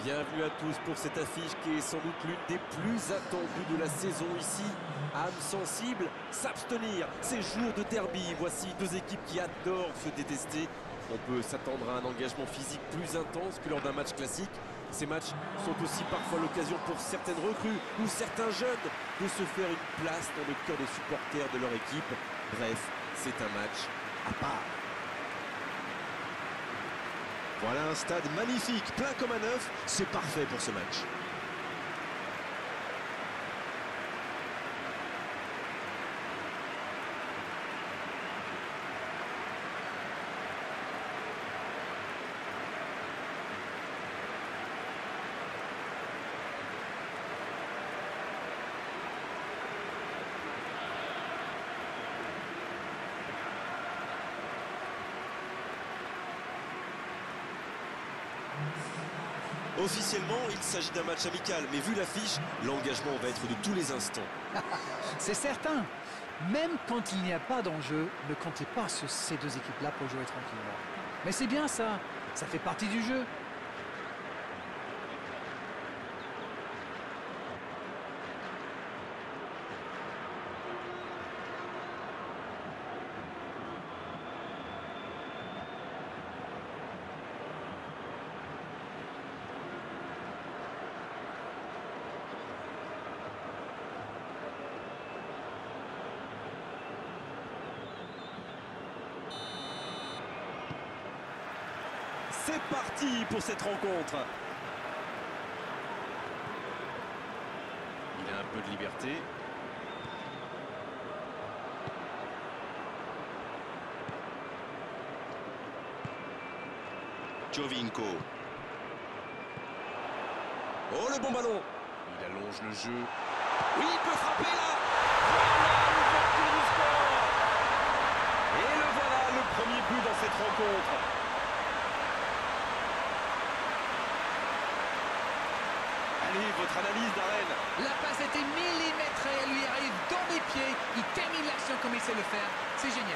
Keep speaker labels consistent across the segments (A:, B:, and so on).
A: Bienvenue à tous pour cette affiche qui est sans doute l'une des plus attendues de la saison ici. Âme sensible, s'abstenir, ces jours de derby. Voici deux équipes qui adorent se détester. On peut s'attendre à un engagement physique plus intense que lors d'un match classique. Ces matchs sont aussi parfois l'occasion pour certaines recrues ou certains jeunes de se faire une place dans le cœur des supporters de leur équipe. Bref, c'est un match à part.
B: Voilà un stade magnifique, plein comme à neuf, c'est parfait pour ce match. Officiellement, il s'agit d'un match amical, mais vu l'affiche, l'engagement va être de tous les instants.
C: C'est certain. Même quand il n'y a pas d'enjeu, ne comptez pas sur ces deux équipes-là pour jouer tranquillement. Mais c'est bien ça, ça fait partie du jeu.
A: C'est parti pour cette rencontre. Il a un peu de liberté.
B: Jovinko.
A: Oh, le bon ballon. Il allonge le jeu. Oui, il peut frapper là. Voilà l'ouverture du score. Et le voilà, le premier but dans cette rencontre. Allez, votre analyse, Darren.
C: La passe était millimétrée, elle lui arrive dans les pieds. Il termine l'action comme il sait le faire. C'est génial.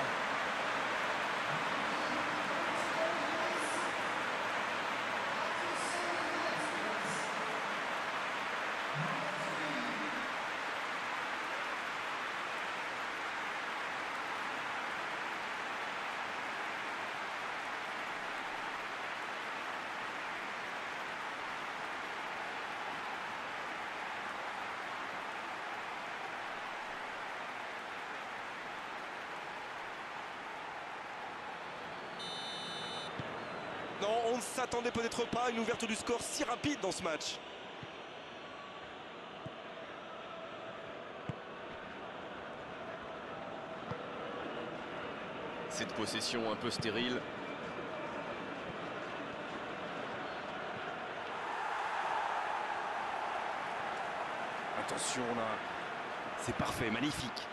B: Non, on ne s'attendait peut-être pas à une ouverture du score si rapide dans ce match.
A: Cette possession un peu stérile. Attention là. C'est parfait, magnifique.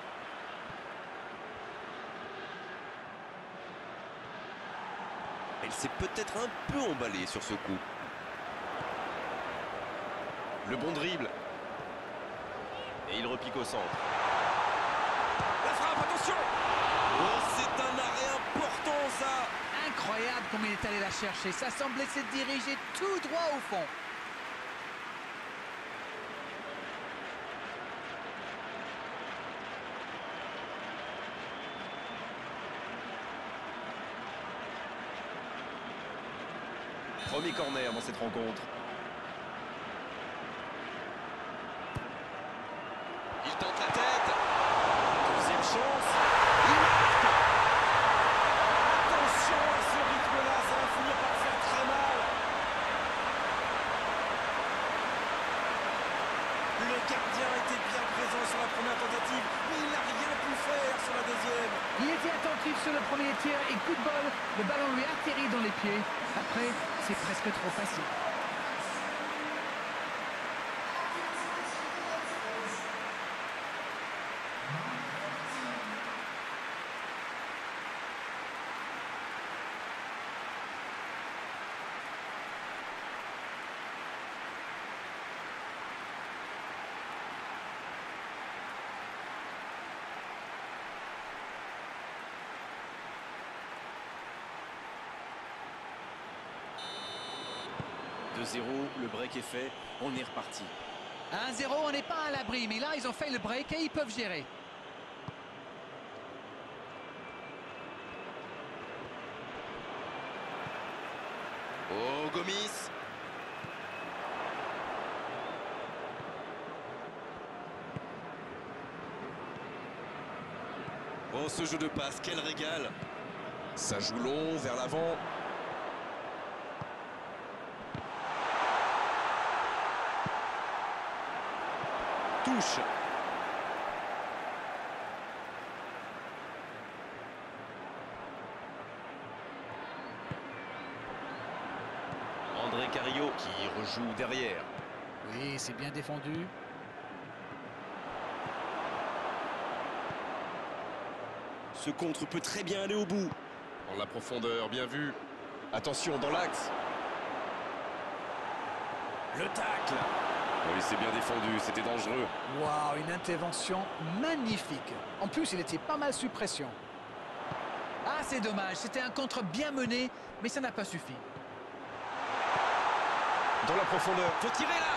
A: Elle s'est peut-être un peu emballée sur ce coup. Le bon dribble. Et il repique au centre. La frappe, attention! Oh, c'est un arrêt important ça!
C: Incroyable comme il est allé la chercher. Ça semblait se diriger tout droit au fond.
A: Premier corner dans cette rencontre. Il tente la tête. Deuxième chance. Il marque. Attention à ce rythme-là, ça va finir par faire très mal. Le gardien était bien présent sur la première tentative, mais il n'a rien pu faire sur la deuxième.
C: Il était attentif sur le premier tir et coup de bol, le ballon lui atterrit dans les pieds. Après, c'est presque trop facile.
B: 2-0, le break est fait, on est reparti.
C: 1-0, on n'est pas à l'abri, mais là, ils ont fait le break et ils peuvent gérer.
B: Oh, Gomis. Oh, ce jeu de passe, quel régal.
A: Ça joue long, vers l'avant. Touche.
B: André Carrillo qui rejoue derrière.
C: Oui, c'est bien défendu.
B: Ce contre peut très bien aller au bout.
A: En la profondeur, bien vu. Attention, dans l'axe.
B: Le tacle.
A: Oui, c'est bien défendu, c'était dangereux.
C: Waouh, une intervention magnifique. En plus, il était pas mal sous pression. Ah, c'est dommage, c'était un contre bien mené, mais ça n'a pas suffi.
A: Dans la profondeur.
B: Faut tirer là.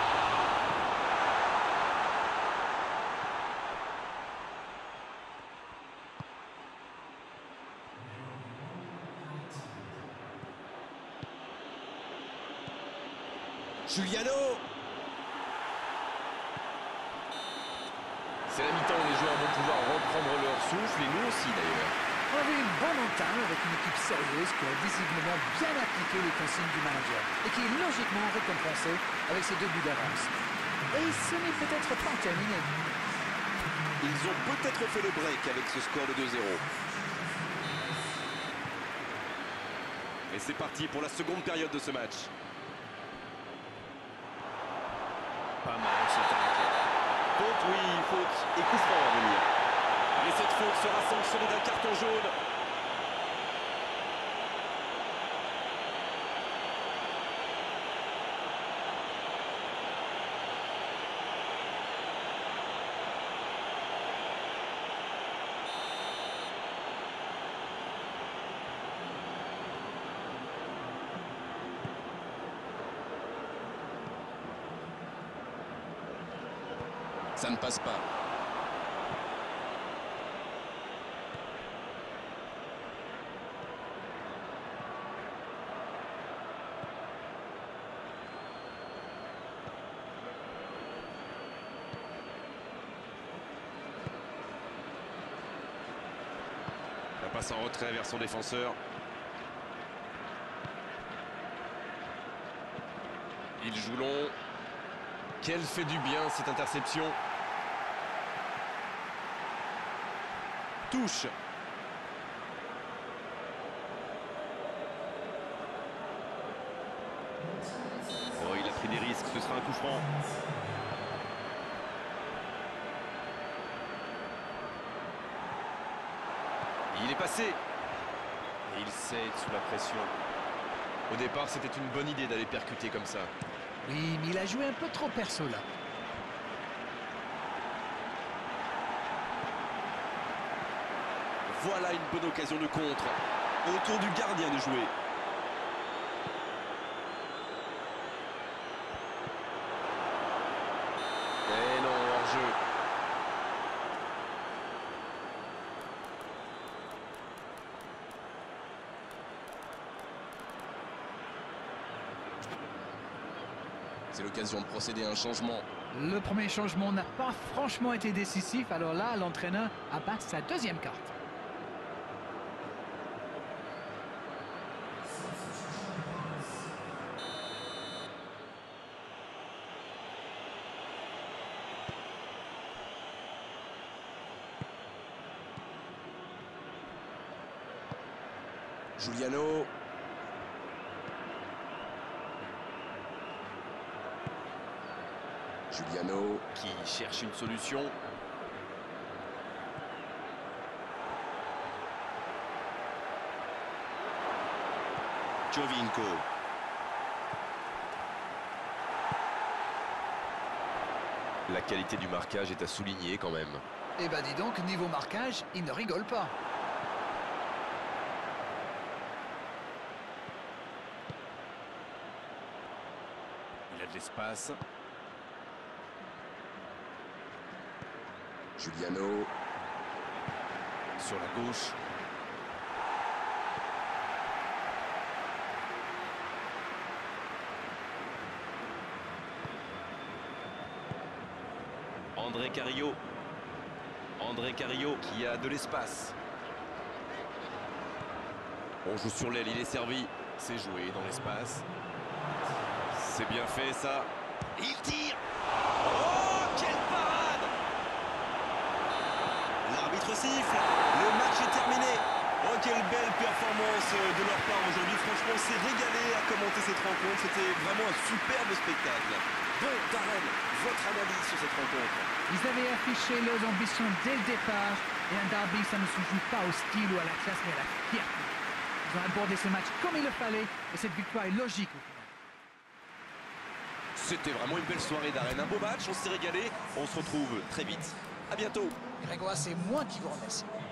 B: Giuliano.
A: C'est la mi-temps, les joueurs vont pouvoir reprendre leur souffle, et nous aussi d'ailleurs.
C: On avait une bonne entame avec une équipe sérieuse qui a visiblement bien appliqué les consignes du manager et qui est logiquement récompensée avec ses 2 buts d'avance. Et ce n'est peut-être pas terminé.
B: Ils ont peut-être fait le break avec ce score de 2-0.
A: Et c'est parti pour la seconde période de ce match.
B: Pas mal ce tacle.
A: Faute, oui, faute. Et coup franc à venir. Et cette faute sera sanctionnée d'un carton jaune. Ça ne passe pas. La passe en retrait vers son défenseur. Il joue long. Quelle fait du bien cette interception. Touche.
B: Oh, il a pris des risques, ce sera un coup franc.
A: Il est passé. Et il cède sous la pression. Au départ, c'était une bonne idée d'aller percuter comme ça.
C: Oui, mais il a joué un peu trop perso là.
B: Voilà une bonne occasion de contre. Autour du gardien de jouer.
A: Eh non, hors-jeu. C'est l'occasion de procéder à un changement.
C: Le premier changement n'a pas franchement été décisif, alors là, l'entraîneur abat sa 2e carte.
A: Giuliano. Giuliano
B: Qui cherche une solution. Giovinco.
A: La qualité du marquage est à souligner quand même.
C: Eh ben dis donc, niveau marquage, il ne rigole pas.
A: de l'espace.
D: Giuliano.
A: Sur la gauche. André Carrillo. André Carrillo qui a de l'espace. On joue sur l'aile, il est servi. C'est joué dans l'espace. C'est bien fait ça. Il tire. Oh, quelle parade!
B: L'arbitre siffle, le match est terminé. Oh, quelle belle performance de leur part aujourd'hui. Franchement, on s'est régalé à commenter cette rencontre. C'était vraiment un superbe spectacle.
A: Bon, Darren, votre analyse sur cette rencontre?
C: Ils avaient affiché leurs ambitions dès le départ. Et un derby, ça ne se joue pas au style ou à la classe, mais à la fierté. Ils ont abordé ce match comme il le fallait. Et cette victoire est logique au final.
A: C'était vraiment une belle soirée, Darren. Un beau match, on s'est régalé. On se retrouve très vite. À bientôt.
C: Grégoire, c'est moi qui vous remercie.